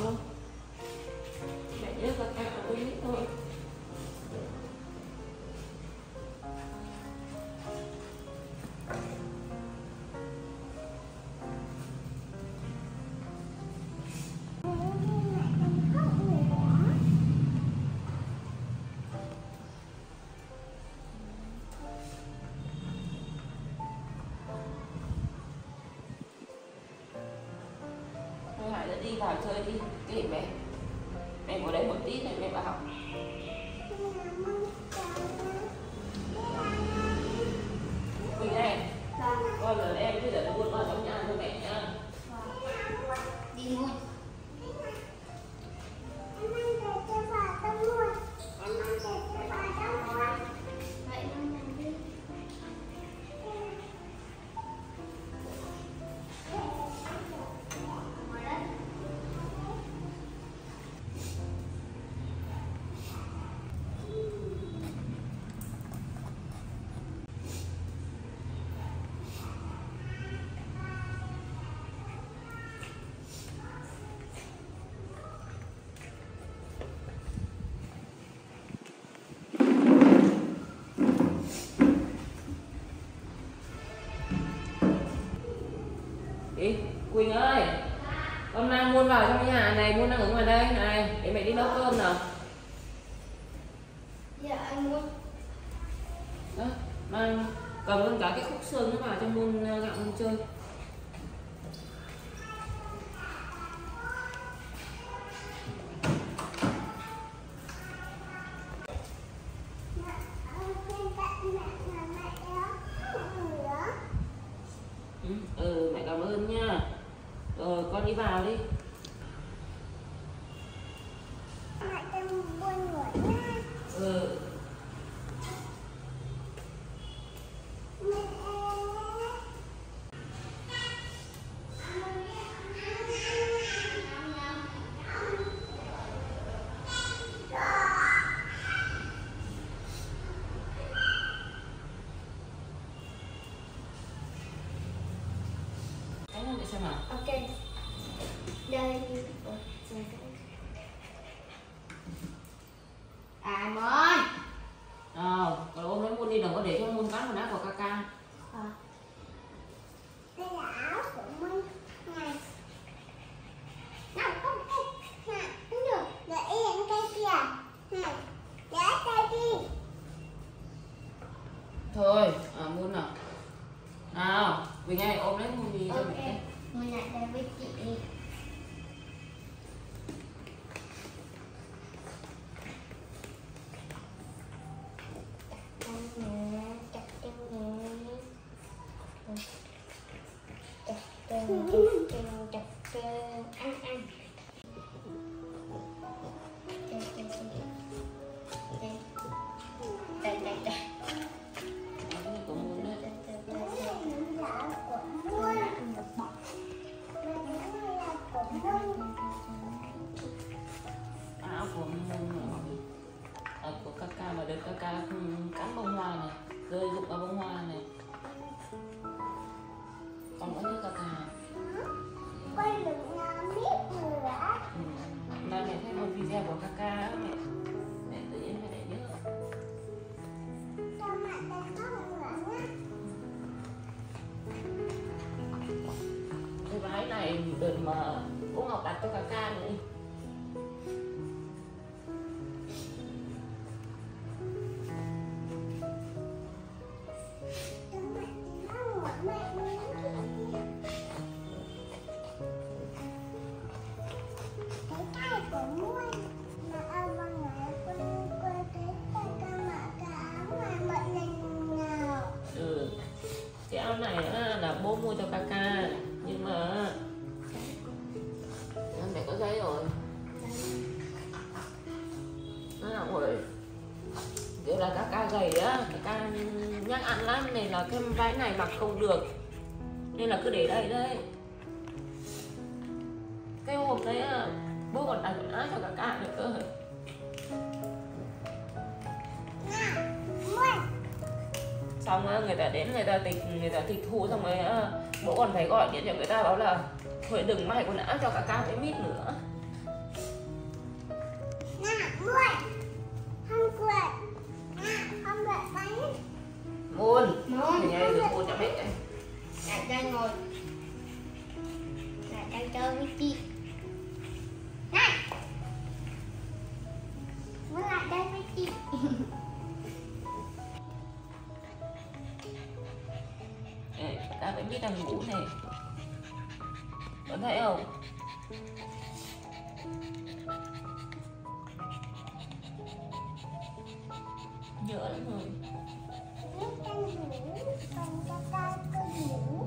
luôn. Mẹ nhớ các ca tôi biết thôi. Đi vào chơi đi, kệ mẹ ngồi đấy một tí này mẹ vào học. Quỳnh này, con lớn em bây giờ nó buôn vào trong nhà cho mẹ nhá. Đi mua. Ý, Quỳnh ơi, hôm nay Muôn vào trong nhà này, Muôn đang ở ngoài đây này, để mẹ đi nấu cơm nào. Dạ anh Muôn. Đó, mang cầm luôn cả cái khúc xương nó vào cho Muôn gặm Muôn chơi. Mẹ cảm ơn nha. Rồi con đi vào đi. Mẹ em buồn ngủ nha. Để xem nào. Ok. Đây. Em ơi. Còn ôm lấy Muôn đi, đừng có để cho Muôn cắn quần áo của Kaka. Đây là áo của Muôn. Này. Nào, không, nè, không được. Để yên cây kìa. Nè, để cây đi. Thôi, Muôn nào. Nào, Quỳnh ơi, ôm lấy Muôn đi cho mẹ. Muôn lại đây với chị. Ăn. Đây. Của Muôn đấy. Áo của Muôn của Kaka mà được Kaka cắn bông hoa này, rơi rụng vào bông hoa này. Con có nhớ Kaka? Quay đừng biết nữa. Hôm nay mẹ thấy một video của Kaka mẹ tự nhiên mẹ lại nhớ. Cho mẹ đánh nó nữa nhé. Cái váy này đợt mà cô Ngọc đặt cho Kaka nữa. Cái áo này là bố mua cho Kaka nhưng mà mẹ có giấy rồi. Nó là rồi kiểu là Kaka gầy á, Kaka nhắc ăn lắm này, là cái váy này mặc không được nên là cứ để đây đấy. Cái hộp đấy bố còn đặt áo cho Kaka nữa cơ. Xong người ta đến người ta tịch thu xong rồi bố còn phải gọi điện cho người ta bảo là thôi đừng may quần áo cho Kaka với Mít nữa. Bi đang ngủ này. Con thấy không? Nhớ lắm rồi. Biết con ngủ, còn cho con ngủ.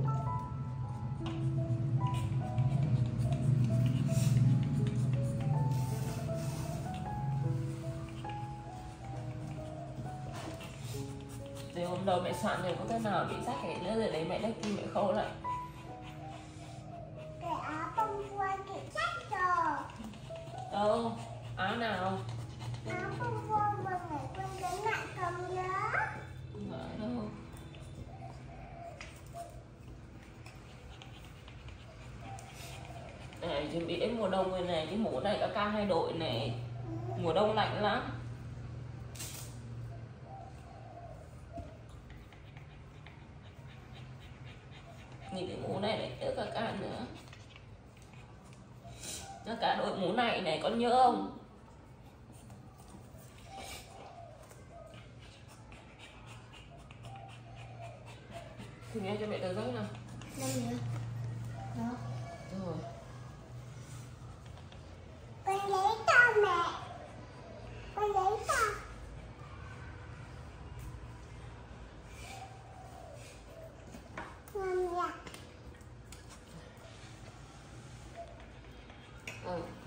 Rồi hôm đầu mẹ soạn rồi có thế nào bị rách cái nữa rồi đấy mẹ đếch kim mẹ khâu lại. Cái áo bông hoa bị rách rồi. Đâu? Áo nào? Áo bông hoa mà ngày quên đến lại không nhớ. Không phải đâu. Này, chuẩn bị đến mùa đông rồi này, cái mũ này ca hay đội này. Mùa đông lạnh lắm. Nhìn cái mũ này lại đỡ ca nữa. Nó cả đội mũ này này, con nhớ không? Thử nghe cho mẹ tờ giấy nào. Đây nữa. Đó. Rồi. Con lấy cho mẹ. Con lấy cho. Ngon nhỉ? Ừ.